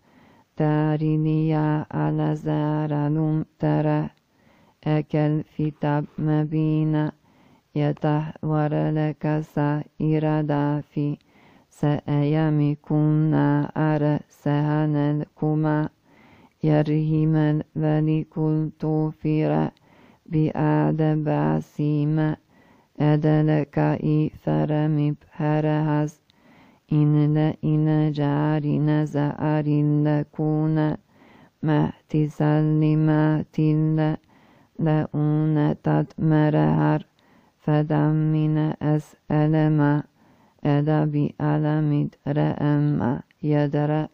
تارينيا على زارلوم ترى أكل في تب مبينا يتحور لك سائر دافي سأيامي كنا أرى سهن الكما يرهم الولي كنت فيرا بأدب عسيما أدلك إيفر مبهرهز إن لئن جاري نزار لكون محتسل لما تل لأون تدمرهر فدم من أسأل ما أدبي ألمد رأم يدرأ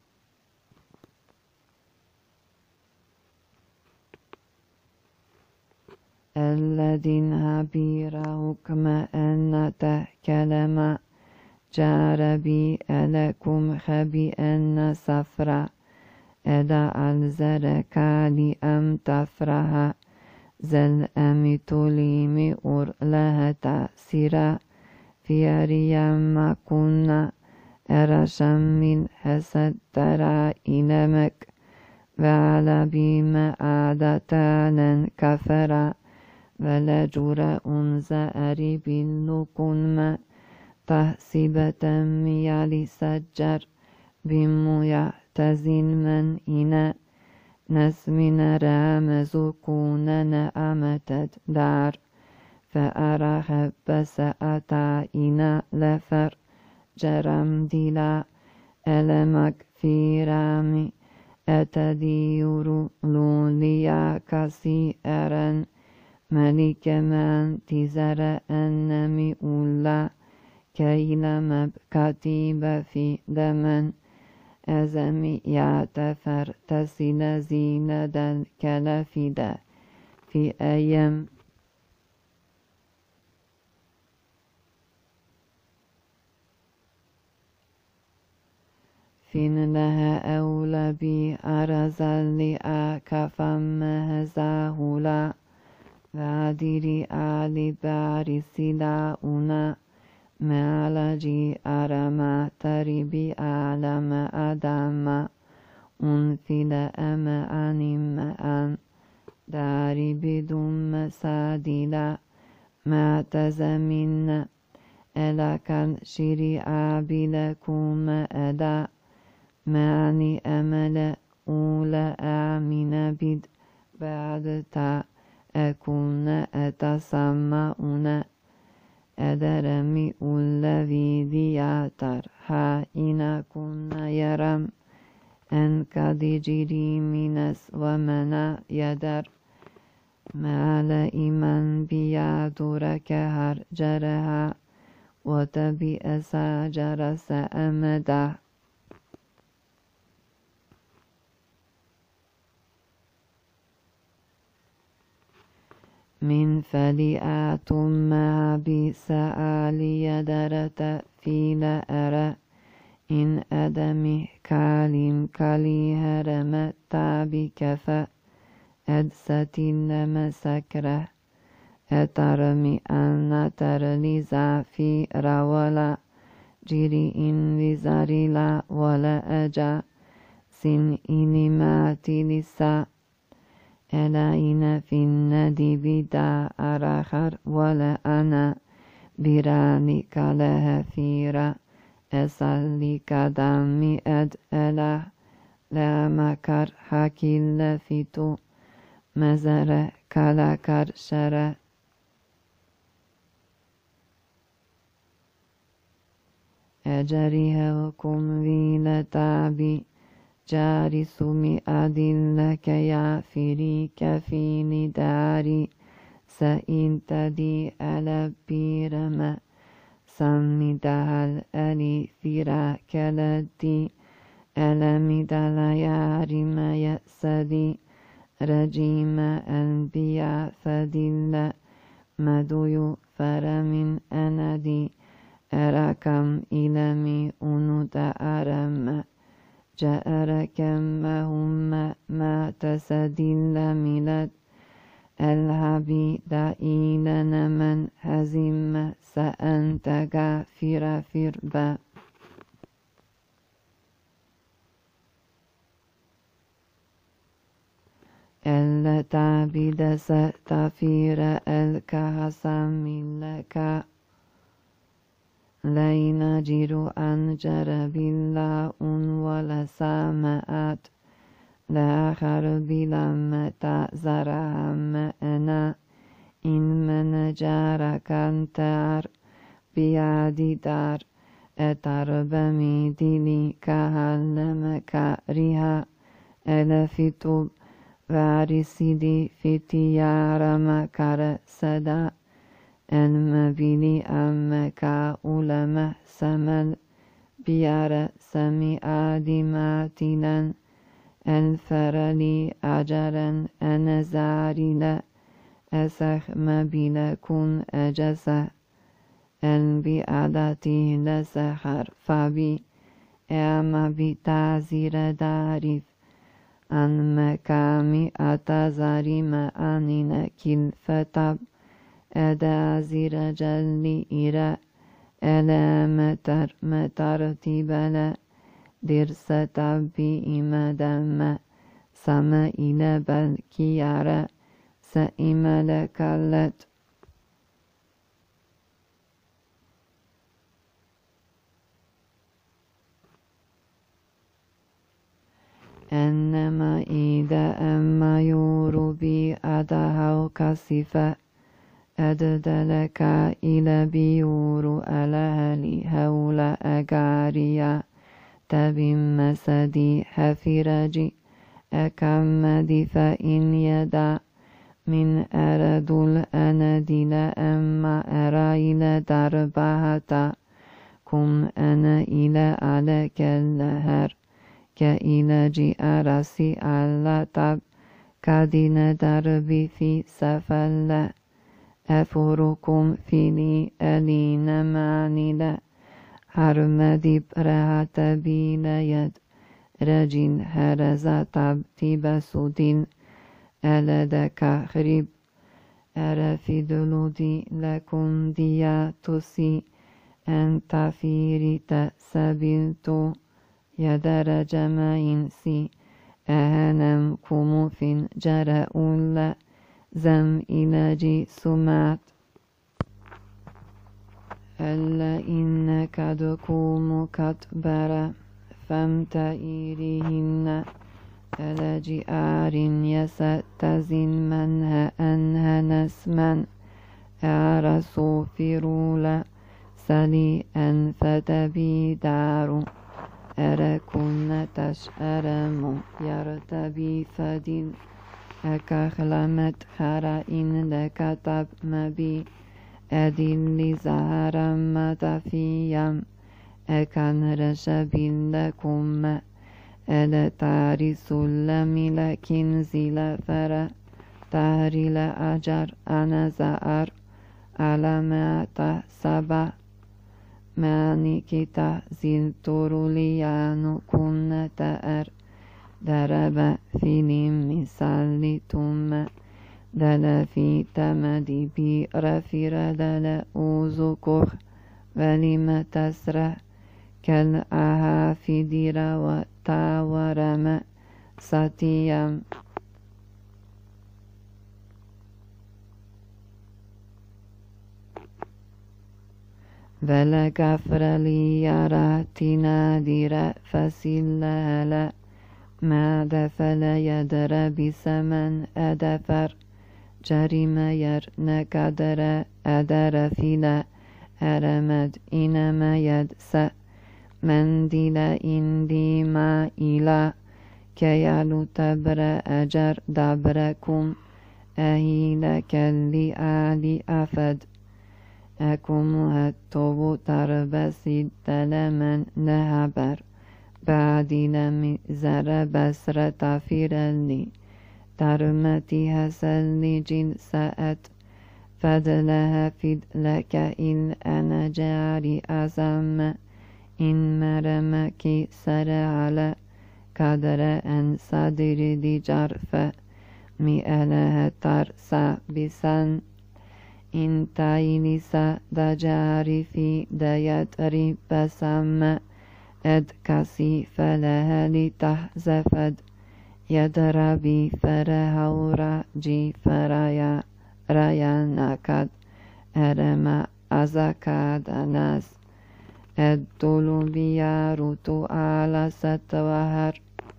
الذين هبير حكم أن تكلم جار بي ألكم خبي أن سفرا أدع الزرك لأم تفرها زل أمي تليمي أور لها تأسيرا في أريام كنا أرشم من حسد ترى إلمك وعلى بما عادتانا كفرا ولجر أنزأري باللكن تحسبة ميالي سجر بمو يعتزل من إنا نسمنا رامز كوننا أمتد دار فأرى بس أتا إنا لفر جرم دلا ألمك في رامي أتدير لوليا كسيئرا ملك من تزر أنمي أولا كيل مبكتيب في دمن أزمي يعتفر تسل زين دل كلفدا في أيام فين لها أولى بي أرزل لأكفم مهزاهلا وعدري آل بارسي لاؤنا معلجي أرما تربي أعلم أدام أنفل أما أنم أن داري بدم سادلا ما تزمن ألا كان شري آبلكم أدا معني أمل أولى آمن بد بعد تا أكون أتسمعون أدرمي الذي دياتر حائنا كنا يرم أن قد جري منس ومنا يدر مال إيمان بيادرك هر جرها وتبي أساجر سأمده من فلئات ما بسآلي درت في لأرى إن أدمي كالم كالي هرم تابي كفا أدستين مسكره أترمي أن ترلي زافي رولا جري إن لزاري لا ولا أجا سن إني ماتي لسا ألا إن في الندي بدا أراخر ولا أنا برانك لها فيرا أسألك دمي أد ألا لا مكر حكي لفتو مزر كلا كرشرة أجريها وكم ويل تعبي جاري سمي أدلك يا فريك في نداري سئن تدي ألب بيرما سمي دهل ألي فراك لدي ألمي دل يارم يأسدي رجيم أنبياء فدل مدوي فرمن أندي أراكم إلمي أنود أرم جأركم هم ما تسدل ملد الهبي دائلا من هزم سأنت غافر فربا التعبد ستفير الكهسم لك لين جيرو أنجر بالله ولا سامات لا خرب لما تزرهم أنا إن من جارك أنتار بيادي دار أترب ميدلي كهلم كارها ألفتب وارسيدي فتيار مكار سدا المبيني أمك أولم سمل بيار سمي آدماتنا الفرلي أجرا أنزارلا أسخ مبيل كن أجسا البيادتي لسخر فبي أما بتعزير دارف أن مكامي أتزاري ما أنين كل فتب أدازير جلي إرى ألا متر تبلا درس تبي إمدام سما إلى بالكيارة سئمل كالت أنما إذا أما يوربي أدهو كسفة أددلك إلى بيور ألهلي هول أغاريا تبم مسدي حفرجي أكمد فإن يدا من أرد الأندل أما أرائل دربهتا كم أنا إلى عليك اللهر كإلى جي أرسي على تب كدين دربي في سفل أفركم فيني ألين معنلا حرمدي برهت بيليد رجين هرزا تبتب سودين ألدك خريب أرفي دلودي لكم ديا تسي أنت فيري تسبلتو يدر جمعينسي أهنم كموفين جرأولا زم إلجي سمات ألا إنك دكوم كتبر فامتئرهن ألجي آر يستزن منها أنها نسما أرسو فرولا سلي أن فتبي دار أركن تشأرم يرتبي فدين أكخلمت خرائن لكتب مبي أدل زهرا متفيا أكن رشب لكم ألا تعرس لم لكن زل فرا تهري لأجر أنا زأر على ما تحسب ماني كتا زلتور ليانو كن تأر درب فيلم مثال ثم دل في تمدي برفر دل أوزكوخ ولم تسرح كالأهافدر وتاورم ستيم ولكفر ليراتنا دير فسلال ما دفل يدر بسمن أدفر جرم يرنكدر أدر فيلا أرمد إنما يدس مندل إندي ما إلى كيالو تبر أجر دبركم أهيل كالي آلي أفد أكم هتو تربسي دلمن نهبر بعدي لم زر بسر تفيرلي ترمتي هسلي جنسات فدلها فد لك إن أنا جاري أزم إن مرمك سر على قدر أن صدر دي جرف مئلها ترسى بسن إن تاينسا دجاري في ديتري بسم أد كسي فلها لتحزفد يدربي فرهورا جي فرايا رايا نكد أرما أزكاد ناس الدولو بياروتو على ستوهر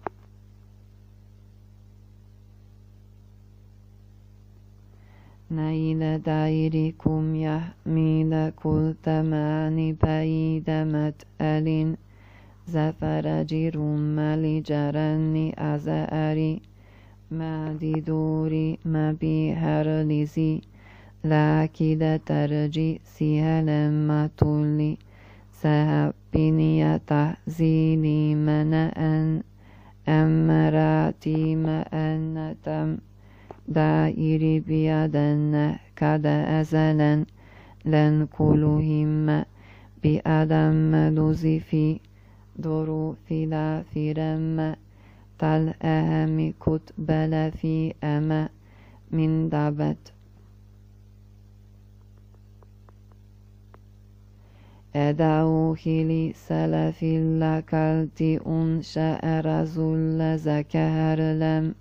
نيل دايركم يحميل كل تماني بعيد متأل زفر جرم لجرني أزأري ما دي دوري ما بيهر لزي لكن ترجي سيهل ما تولي سهبني تحزيني من أن أمراتي ما أن تم دائري بيدن كد أزلا لن كلهم بأدم لزفي دورو فيلا فرم تل أهم كتبل في أما من دبت أدعو خلي سلف لكالت أنشأ رزول زكهر لم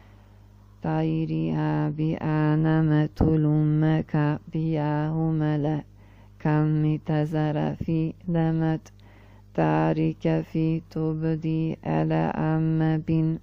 طيرها بأنم تلمك بياهمل كم تزر في لمت تارك في تبدي ألا أم بن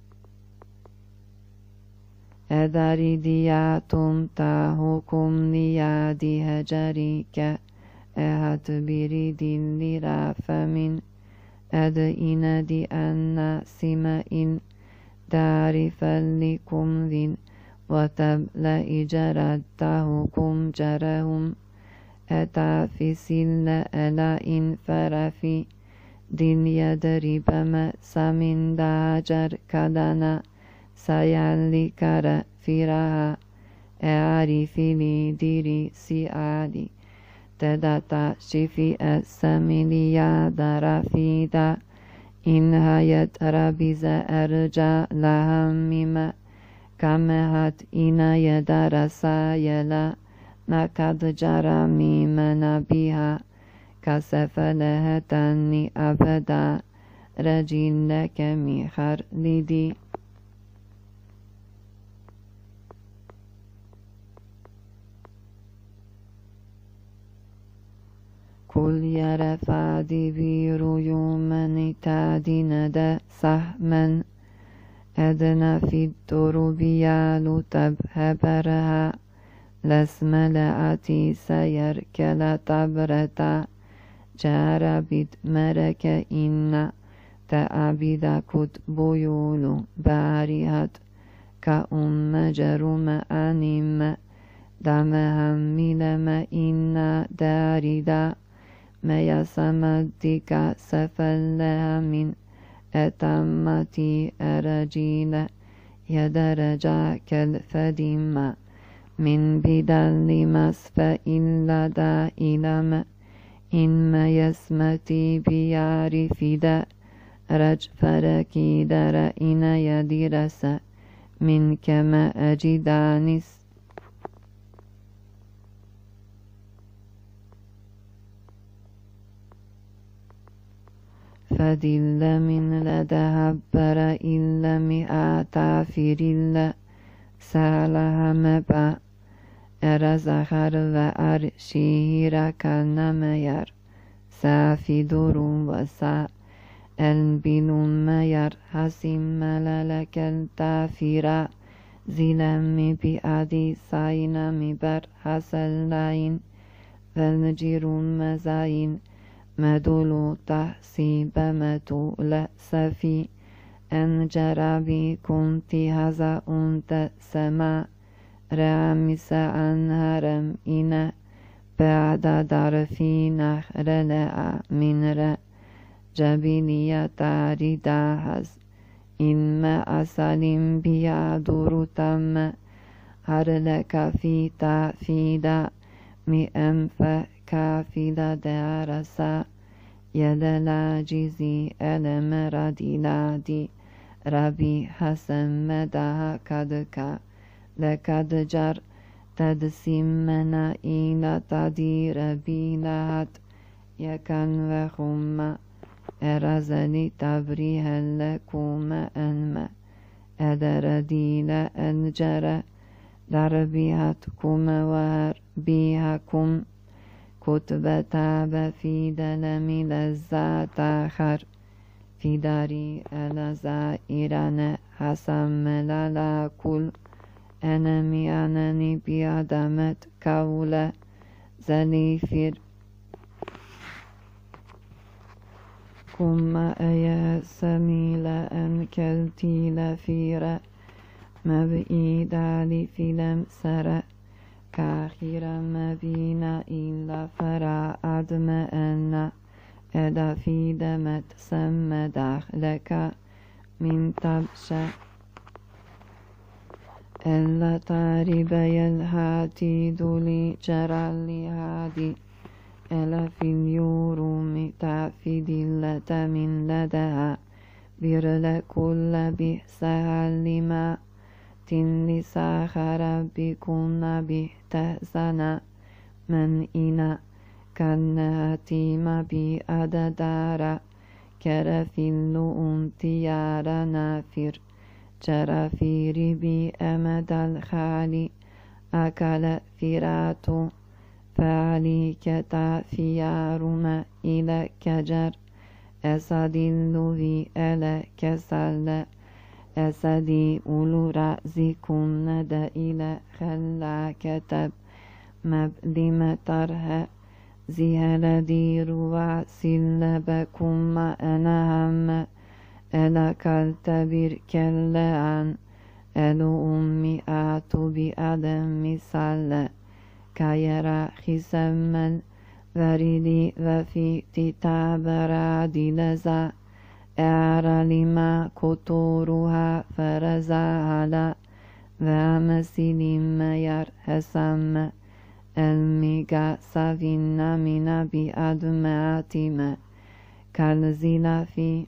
أدري دياتم تاهكم ليادي هجريك أهد بريد لراف من أدئن دي أن سمئن دار فلكم ذن وتبلأ جردتهكم جرهم أتافسل ألا فرفي دين يدرب مأسى من داجر كدنا سيالكر فيرها أعرف لي ديري سيادي تدتا شفي السميليا درفيدا إن هيت ربز أرجع لها مما كمهت إن يدرسا يلا نكد جرى ممن بها كسف لها تني أبدا رجل لك مخر لدي كل يرفع دبير يومن تادين دا سهما أدنى في الدرب يالو تبهبرها لسم لأتي سيركل تبرتا جاربت مرك إن تأبد كتب يولو بارهت كأم جرم أنم دمهم ملم إن داردا ما يسمدك سفلها من أتمتي أرجيل يدرجا كالفديم من بدل مسفى إلا دائلم إنما يسمتي بيعرف دا رج فركي در إن يدرس من كما أجدانس فدل من لدهبر إلا مئة فريل سالها مبا أرزخر وأرشير كالنمير سافي دورو وسا البلوم مير حسيم مللك التافيرا زلم بأدي ساين مبر حسلين فالجيرون مزاين مدولو تحسيب مدول سفي أنجربي كنت هذا أنت سما رامس أنهرم إنا بعد درفي نخر لأ من را جبينية تارداهز إنما أسلم بيادور تم هرلك في تافيدا مئنف كافيدا دارسا يدلا جزي المردلادي ربي حسن مدها كدك لكد جر تدسمنا إلى تدير بيلات يكن وخم أرزني تبريها لكم أنما أدرديل أنجر دربيهتكم وهربيهكم كتب تاب في دلم لذات آخر في داري الزائران حسم للا كل أنمي أنني بيادمت كولة زليفر كما أيا سميل أنكلتي لفير مبئيدا لفلم سر كاخير مبينا إلا فرا أدم أن أدا في دمت سم داخلك من تبشا ألا تارب يلهاتي دولي جرالي هادي ألا في اليوروم تعفد اللة من لدها برل كل بحسها لما تنلي ساخر بكون بتهزنا من إنا كالناتيم بأددار كرفل أنتيار نافر جرافير بأمد الخالي أكل فرات فعلي كتافيارما إلى كجر أسدل في ألا كسل أسدي أولو رأزي كند إلى خلا كتب مبلم ترها زيهل دير وعسلبكم أنا هم ألا كالتبير كلا عن ألو أمي آتو بأدم سل كيرا خسما وريدي وفي تتاب رادي لزا أعرى لما كتورها فرزا على ومسيل ما يرحسم الميغا سفينة من بأدماتما كالزلا في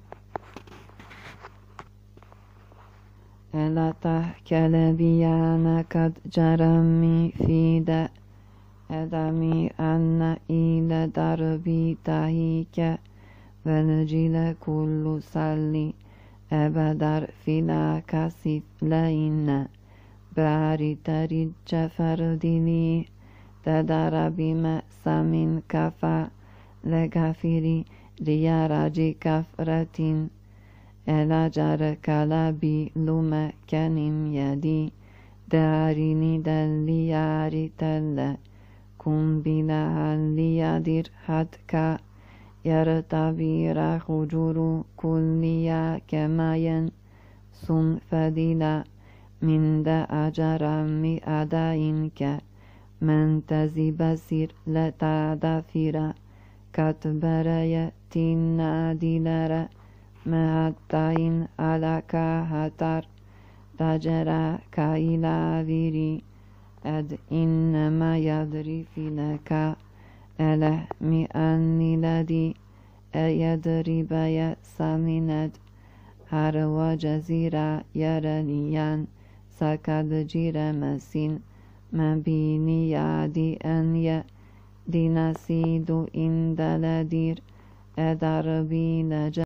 ألا تحكل بيانا قد جرمي في دا أدمي أن إلى دربي تهيك والجيل كل سلي أبدر فيلا كسف لين باري تريج فردلي تدار بمأس من كفا لغفري رياراجي كفرة ألا جر كلابي لما كنم يدي داريني دلياري تل كن بلا ليادر حدك يرتبير خجور كليا كماين سن فدلا من دا أجر مئدائنك من تزيب سير لتعدفر كتبر يتنا دلر مهتين على كهتر Rajara kaila viri ed innama yadri filaka ele mi anniladi yadribaya samined harwa jazira yaraniyan sakad jiramasin mabiniyadi anya dinasidu indaladir edarbina